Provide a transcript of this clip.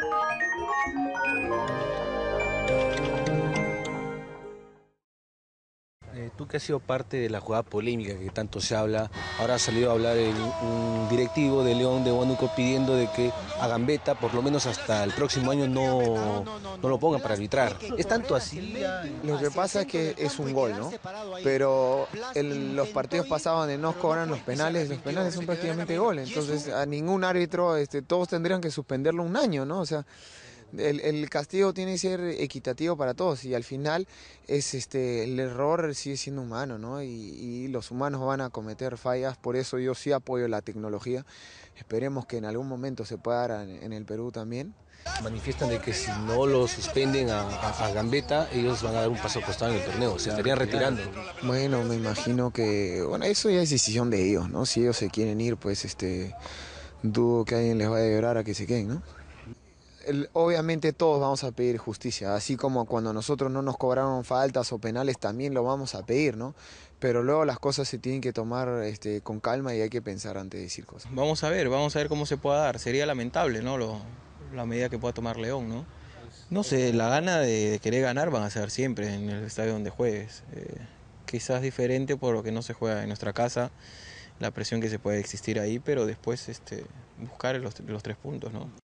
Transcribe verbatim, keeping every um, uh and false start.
Eh, tú que has sido parte de la jugada polémica que tanto se habla, ahora ha salido a hablar el- un directivo de León de Huánuco pidiendo de que a Gambetta, por lo menos hasta el próximo año, no, no lo pongan para arbitrar. ¿Es tanto así? Lo que pasa es que es un gol, ¿no? Pero el- los partidos pasados donde no cobran los penales, los penales son prácticamente goles. Entonces a ningún árbitro, este, todos tendrían que suspenderlo un año, ¿no? O sea, el, el castigo tiene que ser equitativo para todos y al final es este el error sigue siendo humano, ¿no? Y, y los humanos van a cometer fallas, por eso yo sí apoyo la tecnología. Esperemos que en algún momento se pueda dar en, en el Perú también. Manifiestan de que si no lo suspenden a, a, a Gambetta, ellos van a dar un paso al costado en el torneo, se estarían retirando. Bueno, me imagino que, bueno, eso ya es decisión de ellos, ¿no? Si ellos se quieren ir, pues este, dudo que alguien les vaya a llorar a que se queden, ¿no? El- obviamente todos vamos a pedir justicia, así como cuando nosotros no nos cobraron faltas o penales también lo vamos a pedir, ¿no? Pero luego las cosas se tienen que tomar este, con calma y hay que pensar antes de decir cosas. Vamos a ver, vamos a ver cómo se pueda dar. Sería lamentable, ¿no? Lo, la medida que pueda tomar León, ¿no? No sé, la gana de, de querer ganar van a ser siempre en el estadio donde juegues. Eh, quizás diferente por lo que no se juega en nuestra casa, la presión que se puede existir ahí, pero después este, buscar los, los tres puntos, ¿no?